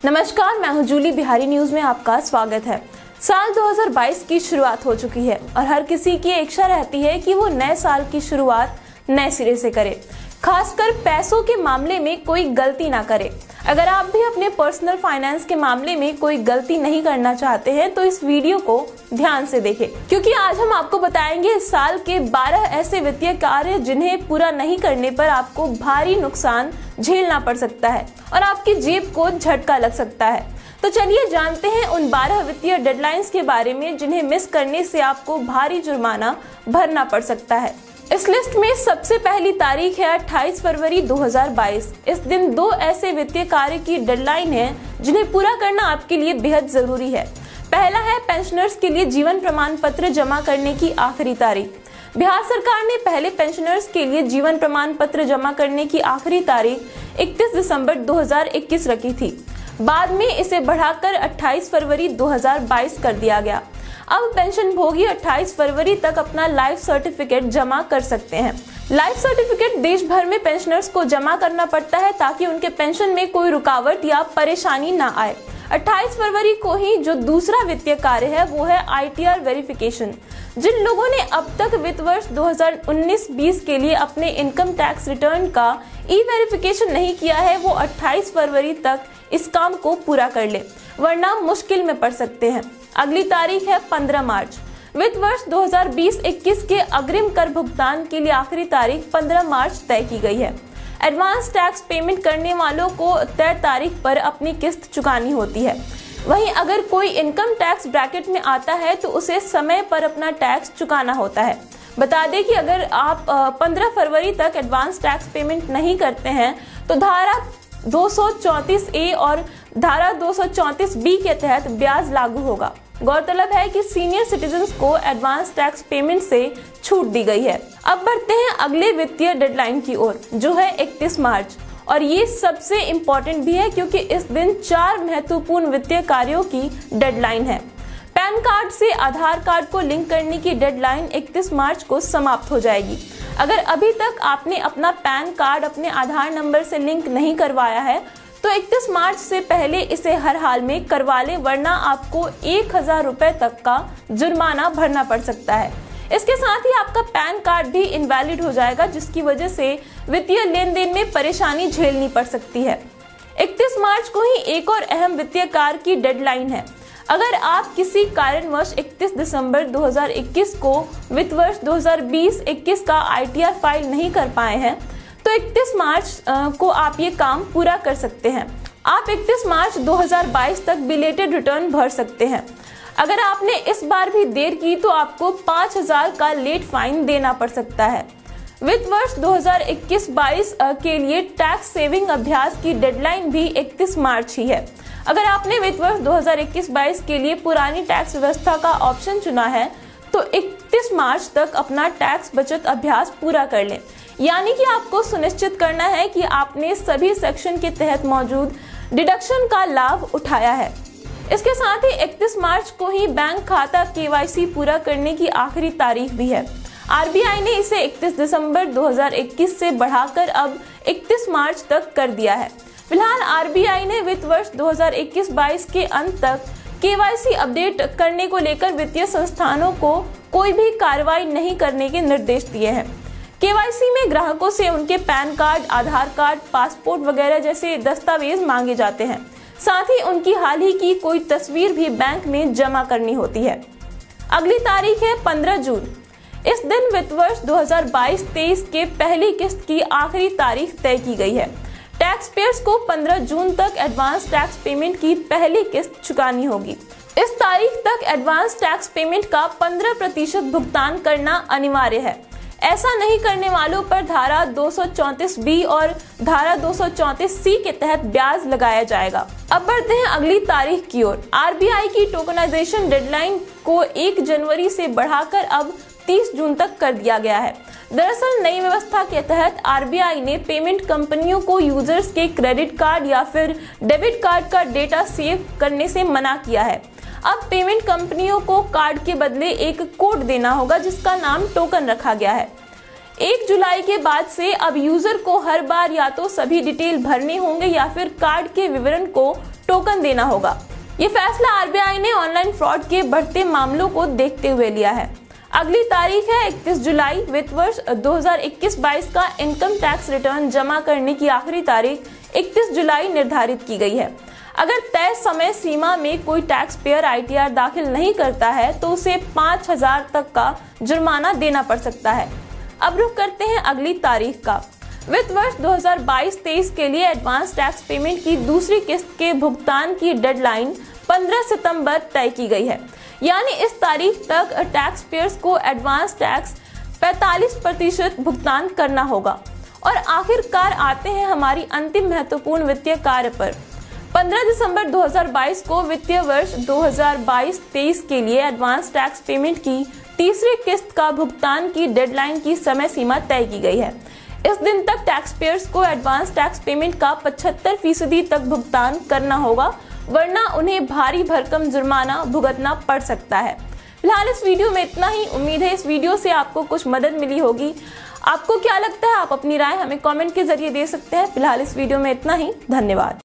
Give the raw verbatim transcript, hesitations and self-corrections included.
नमस्कार, मैं हूं जूली। बिहारी न्यूज में आपका स्वागत है। साल दो हज़ार बाईस की शुरुआत हो चुकी है और हर किसी की इच्छा रहती है कि वो नए साल की शुरुआत नए सिरे से करे, खासकर पैसों के मामले में कोई गलती ना करे। अगर आप भी अपने पर्सनल फाइनेंस के मामले में कोई गलती नहीं करना चाहते हैं तो इस वीडियो को ध्यान से देखें, क्योंकि आज हम आपको बताएंगे इस साल के बारह ऐसे वित्तीय कार्य जिन्हें पूरा नहीं करने पर आपको भारी नुकसान झेलना पड़ सकता है और आपकी जेब को झटका लग सकता है। तो चलिए जानते हैं उन बारह वित्तीय डेडलाइंस के बारे में जिन्हें मिस करने से आपको भारी जुर्माना भरना पड़ सकता है। इस लिस्ट में सबसे पहली तारीख है अट्ठाईस फरवरी दो हज़ार बाईस। इस दिन दो ऐसे वित्तीय कार्य की डेडलाइन है जिन्हें पूरा करना आपके लिए बेहद जरूरी है। पहला है पेंशनर्स के लिए जीवन प्रमाण पत्र जमा करने की आखिरी तारीख। बिहार सरकार ने पहले पेंशनर्स के लिए जीवन प्रमाण पत्र जमा करने की आखिरी तारीख इकतीस दिसंबर दो हज़ार इक्कीस रखी थी। बाद में इसे बढ़ाकर अट्ठाईस फरवरी दो हज़ार बाईस कर दिया गया। अब पेंशन भोगी अट्ठाईस फरवरी तक अपना लाइफ सर्टिफिकेट जमा कर सकते हैं। लाइफ सर्टिफिकेट देश भर में पेंशनर्स को जमा करना पड़ता है ताकि उनके पेंशन में कोई रुकावट या परेशानी ना आए। अट्ठाईस फरवरी को ही जो दूसरा वित्तीय कार्य है वो है आई टी आर वेरिफिकेशन। जिन लोगों ने अब तक वित्त वर्ष दो हज़ार उन्नीस बीस के लिए अपने इनकम टैक्स रिटर्न का ई वेरिफिकेशन नहीं किया है वो अट्ठाईस फरवरी तक इस काम को पूरा कर ले, वरना मुश्किल में पड़ सकते हैं। अगली तारीख है पंद्रह मार्च। वित्त वर्ष दो हज़ार बीस इक्कीस के अग्रिम कर भुगतान के लिए आखिरी तारीख पंद्रह मार्च तय की गई है। एडवांस टैक्स पेमेंट करने वालों को तय तारीख पर अपनी किस्त चुकानी होती है। वहीं अगर कोई इनकम टैक्स ब्रैकेट में आता है तो उसे समय पर अपना टैक्स चुकाना होता है। बता दें कि अगर आप पंद्रह फरवरी तक एडवांस टैक्स पेमेंट नहीं करते हैं तो धारा दो सौ चौंतीस ए और धारा दो सौ चौंतीस बी के तहत ब्याज लागू होगा। गौरतलब है कि सीनियर सिटीजन्स को एडवांस टैक्स पेमेंट से छूट दी गई है। अब बढ़ते हैं अगले वित्तीय डेडलाइन की ओर, जो है इकतीस मार्च, और ये सबसे इम्पोर्टेंट भी है क्योंकि इस दिन चार महत्वपूर्ण वित्तीय कार्यों की डेडलाइन है। पैन कार्ड से आधार कार्ड को लिंक करने की डेडलाइन इकतीस मार्च को समाप्त हो जाएगी। अगर अभी तक आपने अपना पैन कार्ड अपने आधार नंबर से लिंक नहीं करवाया है तो इकतीस मार्च से पहले इसे हर हाल में करवा लें, वरना आपको एक हजार रुपए तक का जुर्माना भरना पड़ सकता है। इसके साथ ही आपका पैन कार्ड भी इनवैलिड हो जाएगा, जिसकी वजह से वित्तीय लेन देन में परेशानी झेलनी पड़ सकती है। इकतीस मार्च को ही एक और अहम वित्तीय कार्य की डेडलाइन है। अगर आप किसी कारणवश इकतीस दिसंबर दो हज़ार इक्कीस को वित्त वर्ष दो हज़ार बीस इक्कीस का आई टी आर फाइल नहीं कर पाए हैं तो इकतीस मार्च को आप ये काम पूरा कर सकते हैं। आप इकतीस मार्च दो हज़ार बाईस तक बिलेटेड रिटर्न भर सकते हैं। अगर आपने इस बार भी देर की तो आपको पाँच हजार का लेट फाइन देना पड़ सकता है। वित्त वर्ष दो हज़ार इक्कीस बाईस के लिए टैक्स सेविंग अभ्यास की डेडलाइन भी इकतीस मार्च ही है। अगर आपने वित्त वर्ष दो हज़ार इक्कीस बाईस के लिए पुरानी टैक्स व्यवस्था का ऑप्शन चुना है तो इकतीस मार्च तक अपना टैक्स बचत अभ्यास पूरा कर लें, यानी कि आपको सुनिश्चित करना है कि आपने सभी सेक्शन के तहत मौजूद डिडक्शन का लाभ उठाया है। इसके साथ ही इकतीस मार्च को ही बैंक खाता के वाई सी पूरा करने की आखिरी तारीख भी है। आर बी आई ने इसे इकतीस दिसंबर दो हज़ार इक्कीस से बढ़ाकर अब इकतीस मार्च तक कर दिया है। फिलहाल आर बी आई ने वित्त वर्ष दो हज़ार इक्कीस बाईस के अंत तक के वाई सी अपडेट करने को लेकर वित्तीय संस्थानों को कोई भी कार्रवाई नहीं करने के निर्देश दिए हैं। के वाई सी में ग्राहकों से उनके PAN card, Aadhaar card, passport वगैरह जैसे दस्तावेज मांगे जाते हैं। साथ ही उनकी हाल ही की कोई तस्वीर भी बैंक में जमा करनी होती है। अगली तारीख है पंद्रह जून। इस दिन वित्त वर्ष दो हज़ार बाईस तेईस के पहली किस्त की आखिरी तारीख तय की गई है। टैक्स पेयर्स को पंद्रह जून तक एडवांस टैक्स पेमेंट की पहली किस्त चुकानी होगी। इस तारीख तक एडवांस टैक्स पेमेंट का पंद्रह प्रतिशत भुगतान करना अनिवार्य है। ऐसा नहीं करने वालों पर धारा दो सौ चौंतीस बी और धारा दो सौ चौंतीस सी के तहत ब्याज लगाया जाएगा। अब बढ़ते हैं अगली तारीख की ओर। आर बी आई की टोकनाइजेशन डेडलाइन को एक जनवरी से बढ़ाकर अब तीस जून तक कर दिया गया है। दरअसल नई व्यवस्था के तहत आर बी आई ने पेमेंट कंपनियों को यूजर्स के क्रेडिट कार्ड या फिर डेबिट कार्ड का डेटा सेव करने से मना किया है। अब पेमेंट कंपनियों को कार्ड के बदले एक कोड देना होगा जिसका नाम टोकन रखा गया है। एक जुलाई के बाद से अब यूजर को हर बार या तो सभी डिटेल भरने होंगे या फिर कार्ड के विवरण को टोकन देना होगा। ये फैसला आरबीआई ने ऑनलाइन फ्रॉड के बढ़ते मामलों को देखते हुए लिया है। अगली तारीख है इकतीस जुलाई। वित्त वर्ष दो हज़ार इक्कीस बाईस का इनकम टैक्स रिटर्न जमा करने की आखिरी तारीख इकतीस जुलाई निर्धारित की गई है। अगर तय समय सीमा में कोई tax payer I T R दाखिल नहीं करता है तो उसे पाँच हजार तक का जुर्माना देना पड़ सकता है। अब रुक करते हैं अगली तारीख का। वित्त वर्ष दो हज़ार बाईस तेईस के लिए एडवांस टैक्स पेमेंट की दूसरी किस्त के भुगतान की डेडलाइन पंद्रह सितंबर तय की गई है। यानी इस तारीख तक टैक्स पेयर्स को एडवांस टैक्स पैंतालीस प्रतिशत भुगतान करना होगा। और आखिरकार आते हैं हमारी अंतिम महत्वपूर्ण वित्तीय कार्य पर। पंद्रह दिसंबर दो हज़ार बाईस को वित्तीय वर्ष दो हज़ार बाईस तेईस के लिए एडवांस टैक्स पेमेंट की तीसरी किस्त का भुगतान की डेडलाइन की समय सीमा तय की गई है। इस दिन तक टैक्स पेयर्स को एडवांस टैक्स पेमेंट का पचहत्तर फीसदी तक भुगतान करना होगा, वरना उन्हें भारी भरकम जुर्माना भुगतना पड़ सकता है। फिलहाल इस वीडियो में इतना ही। उम्मीद है इस वीडियो से आपको कुछ मदद मिली होगी। आपको क्या लगता है, आप अपनी राय हमें कमेंट के जरिए दे सकते हैं। फिलहाल इस वीडियो में इतना ही। धन्यवाद।